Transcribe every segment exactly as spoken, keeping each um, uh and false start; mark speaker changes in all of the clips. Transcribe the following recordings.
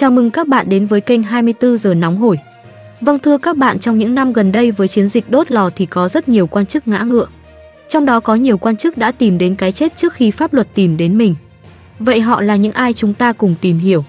Speaker 1: Chào mừng các bạn đến với kênh hai mươi tư giờ nóng hổi. Vâng thưa các bạn, trong những năm gần đây với chiến dịch đốt lò thì có rất nhiều quan chức ngã ngựa. Trong đó có nhiều quan chức đã tìm đến cái chết trước khi pháp luật tìm đến mình. Vậy họ là những ai, chúng ta cùng tìm hiểu.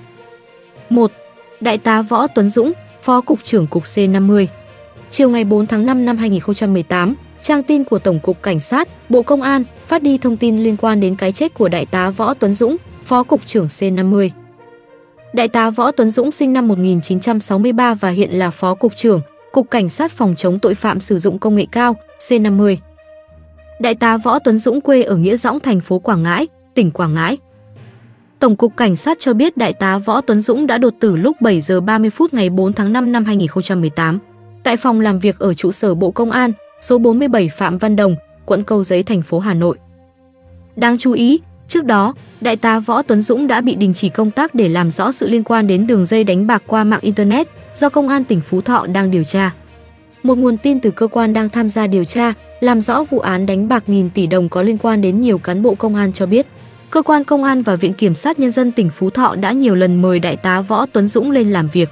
Speaker 1: một. Đại tá Võ Tuấn Dũng, Phó Cục trưởng Cục C năm mươi. Chiều ngày bốn tháng năm năm hai nghìn không trăm mười tám, trang tin của Tổng cục Cảnh sát, Bộ Công an phát đi thông tin liên quan đến cái chết của Đại tá Võ Tuấn Dũng, Phó Cục trưởng C năm mươi. Đại tá Võ Tuấn Dũng sinh năm một nghìn chín trăm sáu mươi ba và hiện là Phó Cục trưởng Cục Cảnh sát phòng chống tội phạm sử dụng công nghệ cao C năm mươi. Đại tá Võ Tuấn Dũng quê ở Nghĩa Dõng, thành phố Quảng Ngãi, tỉnh Quảng Ngãi. Tổng cục Cảnh sát cho biết Đại tá Võ Tuấn Dũng đã đột tử lúc bảy giờ ba mươi phút ngày bốn tháng năm năm hai nghìn không trăm mười tám tại phòng làm việc ở trụ sở Bộ Công an, số bốn mươi bảy Phạm Văn Đồng, quận Cầu Giấy, thành phố Hà Nội. Đáng chú ý, trước đó, Đại tá Võ Tuấn Dũng đã bị đình chỉ công tác để làm rõ sự liên quan đến đường dây đánh bạc qua mạng Internet do Công an tỉnh Phú Thọ đang điều tra. Một nguồn tin từ cơ quan đang tham gia điều tra, làm rõ vụ án đánh bạc nghìn tỷ đồng có liên quan đến nhiều cán bộ công an cho biết, cơ quan công an và Viện Kiểm sát Nhân dân tỉnh Phú Thọ đã nhiều lần mời Đại tá Võ Tuấn Dũng lên làm việc.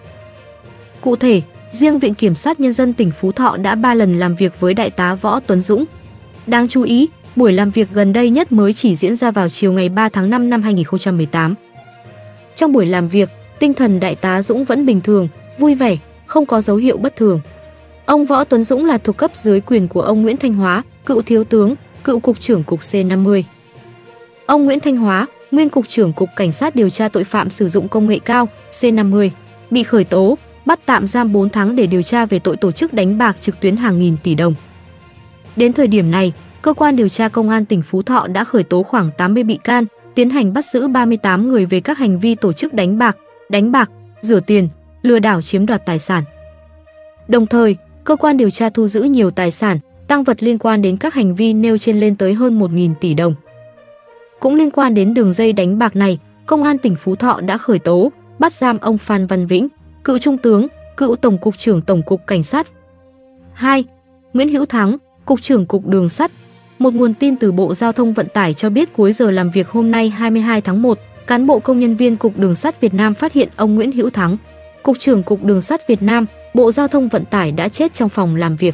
Speaker 1: Cụ thể, riêng Viện Kiểm sát Nhân dân tỉnh Phú Thọ đã ba lần làm việc với Đại tá Võ Tuấn Dũng. Đáng chú ý, buổi làm việc gần đây nhất mới chỉ diễn ra vào chiều ngày ba tháng năm năm hai nghìn không trăm mười tám. Trong buổi làm việc, tinh thần Đại tá Dũng vẫn bình thường, vui vẻ, không có dấu hiệu bất thường. Ông Võ Tuấn Dũng là thuộc cấp dưới quyền của ông Nguyễn Thanh Hóa, cựu thiếu tướng, cựu cục trưởng Cục C năm mươi. Ông Nguyễn Thanh Hóa, nguyên Cục trưởng Cục Cảnh sát điều tra tội phạm sử dụng công nghệ cao C năm mươi, bị khởi tố, bắt tạm giam bốn tháng để điều tra về tội tổ chức đánh bạc trực tuyến hàng nghìn tỷ đồng. Đến thời điểm này, cơ quan điều tra Công an tỉnh Phú Thọ đã khởi tố khoảng tám mươi bị can, tiến hành bắt giữ ba mươi tám người về các hành vi tổ chức đánh bạc, đánh bạc, rửa tiền, lừa đảo chiếm đoạt tài sản. Đồng thời, cơ quan điều tra thu giữ nhiều tài sản, tang vật liên quan đến các hành vi nêu trên lên tới hơn một nghìn tỷ đồng. Cũng liên quan đến đường dây đánh bạc này, Công an tỉnh Phú Thọ đã khởi tố, bắt giam ông Phan Văn Vĩnh, cựu trung tướng, cựu tổng cục trưởng Tổng cục Cảnh sát. hai. Nguyễn Hữu Thắng, Cục trưởng Cục Đường sắt. Một nguồn tin từ Bộ Giao thông Vận tải cho biết cuối giờ làm việc hôm nay hai mươi hai tháng một, cán bộ công nhân viên Cục Đường sắt Việt Nam phát hiện ông Nguyễn Hữu Thắng, Cục trưởng Cục Đường sắt Việt Nam, Bộ Giao thông Vận tải đã chết trong phòng làm việc.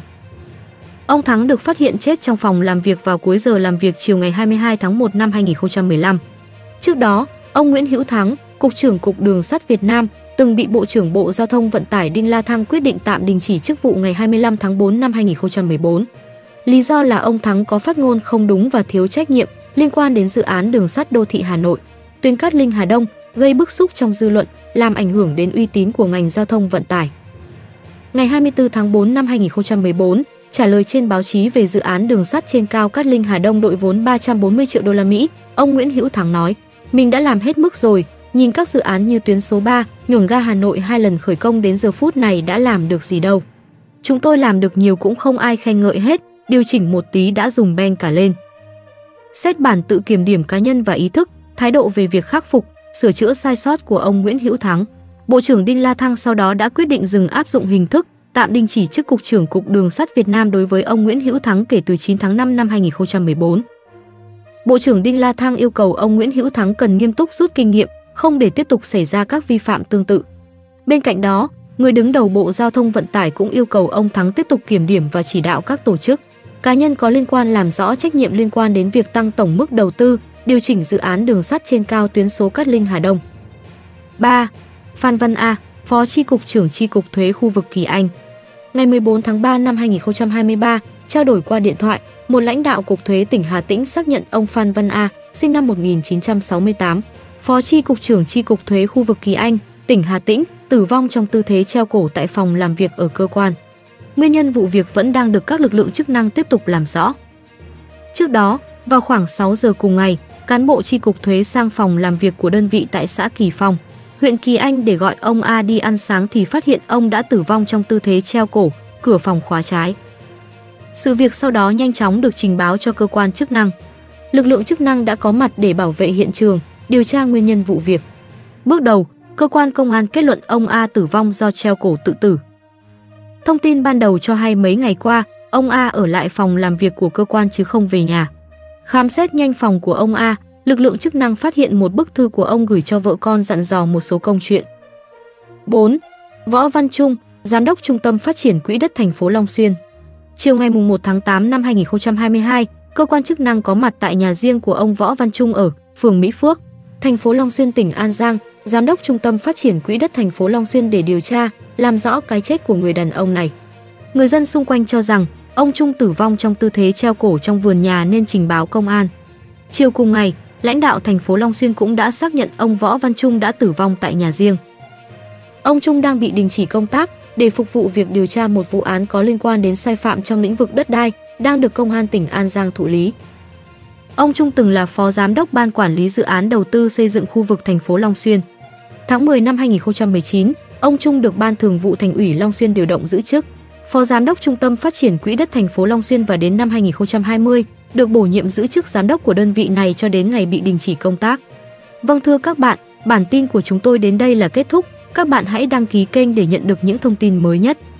Speaker 1: Ông Thắng được phát hiện chết trong phòng làm việc vào cuối giờ làm việc chiều ngày hai mươi hai tháng một năm hai nghìn không trăm mười lăm. Trước đó, ông Nguyễn Hữu Thắng, Cục trưởng Cục Đường sắt Việt Nam, từng bị Bộ trưởng Bộ Giao thông Vận tải Đinh La Thăng quyết định tạm đình chỉ chức vụ ngày hai mươi lăm tháng tư năm hai nghìn không trăm mười bốn. Lý do là ông Thắng có phát ngôn không đúng và thiếu trách nhiệm liên quan đến dự án đường sắt đô thị Hà Nội, tuyến Cát Linh - Hà Đông, gây bức xúc trong dư luận, làm ảnh hưởng đến uy tín của ngành giao thông vận tải. Ngày hai mươi tư tháng tư năm hai nghìn không trăm mười bốn, trả lời trên báo chí về dự án đường sắt trên cao Cát Linh - Hà Đông đội vốn ba trăm bốn mươi triệu đô la Mỹ, ông Nguyễn Hữu Thắng nói: "Mình đã làm hết mức rồi, nhìn các dự án như tuyến số ba, nhổn ga Hà Nội hai lần khởi công đến giờ phút này đã làm được gì đâu. Chúng tôi làm được nhiều cũng không ai khen ngợi hết, điều chỉnh một tí đã dùng beng cả lên." Xét bản tự kiểm điểm cá nhân và ý thức, thái độ về việc khắc phục, sửa chữa sai sót của ông Nguyễn Hữu Thắng, Bộ trưởng Đinh La Thăng sau đó đã quyết định dừng áp dụng hình thức tạm đình chỉ chức Cục trưởng Cục Đường sắt Việt Nam đối với ông Nguyễn Hữu Thắng kể từ chín tháng năm năm hai nghìn không trăm mười bốn. Bộ trưởng Đinh La Thăng yêu cầu ông Nguyễn Hữu Thắng cần nghiêm túc rút kinh nghiệm, không để tiếp tục xảy ra các vi phạm tương tự. Bên cạnh đó, người đứng đầu Bộ Giao thông Vận tải cũng yêu cầu ông Thắng tiếp tục kiểm điểm và chỉ đạo các tổ chức, cá nhân có liên quan làm rõ trách nhiệm liên quan đến việc tăng tổng mức đầu tư, điều chỉnh dự án đường sắt trên cao tuyến số Cát Linh - Hà Đông. ba. Phan Văn A, Phó Chi cục trưởng Chi cục Thuế khu vực Kỳ Anh. Ngày mười bốn tháng ba năm hai nghìn không trăm hai mươi ba, trao đổi qua điện thoại, một lãnh đạo Cục Thuế tỉnh Hà Tĩnh xác nhận ông Phan Văn A, sinh năm một nghìn chín trăm sáu mươi tám, Phó Chi cục trưởng Chi cục Thuế khu vực Kỳ Anh, tỉnh Hà Tĩnh, tử vong trong tư thế treo cổ tại phòng làm việc ở cơ quan. Nguyên nhân vụ việc vẫn đang được các lực lượng chức năng tiếp tục làm rõ. Trước đó, vào khoảng sáu giờ cùng ngày, cán bộ Chi cục Thuế sang phòng làm việc của đơn vị tại xã Kỳ Phong, huyện Kỳ Anh để gọi ông A đi ăn sáng thì phát hiện ông đã tử vong trong tư thế treo cổ, cửa phòng khóa trái. Sự việc sau đó nhanh chóng được trình báo cho cơ quan chức năng. Lực lượng chức năng đã có mặt để bảo vệ hiện trường, điều tra nguyên nhân vụ việc. Bước đầu, cơ quan công an kết luận ông A tử vong do treo cổ tự tử. Thông tin ban đầu cho hay mấy ngày qua, ông A ở lại phòng làm việc của cơ quan chứ không về nhà. Khám xét nhanh phòng của ông A, lực lượng chức năng phát hiện một bức thư của ông gửi cho vợ con dặn dò một số công chuyện. bốn. Võ Văn Trung, Giám đốc Trung tâm Phát triển Quỹ đất thành phố Long Xuyên. Chiều ngày mùng một tháng tám năm hai nghìn không trăm hai mươi hai, cơ quan chức năng có mặt tại nhà riêng của ông Võ Văn Trung ở phường Mỹ Phước, thành phố Long Xuyên, tỉnh An Giang, Giám đốc Trung tâm Phát triển Quỹ đất thành phố Long Xuyên để điều tra, làm rõ cái chết của người đàn ông này. Người dân xung quanh cho rằng ông Trung tử vong trong tư thế treo cổ trong vườn nhà nên trình báo công an. Chiều cùng ngày, lãnh đạo thành phố Long Xuyên cũng đã xác nhận ông Võ Văn Trung đã tử vong tại nhà riêng. Ông Trung đang bị đình chỉ công tác để phục vụ việc điều tra một vụ án có liên quan đến sai phạm trong lĩnh vực đất đai, đang được công an tỉnh An Giang thụ lý. Ông Trung từng là phó giám đốc ban quản lý dự án đầu tư xây dựng khu vực thành phố Long Xuyên. Tháng mười năm hai nghìn không trăm mười chín, ông Trung được Ban Thường vụ Thành ủy Long Xuyên điều động giữ chức phó giám đốc Trung tâm Phát triển Quỹ đất thành phố Long Xuyên và đến năm hai nghìn không trăm hai mươi được bổ nhiệm giữ chức giám đốc của đơn vị này cho đến ngày bị đình chỉ công tác. Vâng thưa các bạn, bản tin của chúng tôi đến đây là kết thúc. Các bạn hãy đăng ký kênh để nhận được những thông tin mới nhất.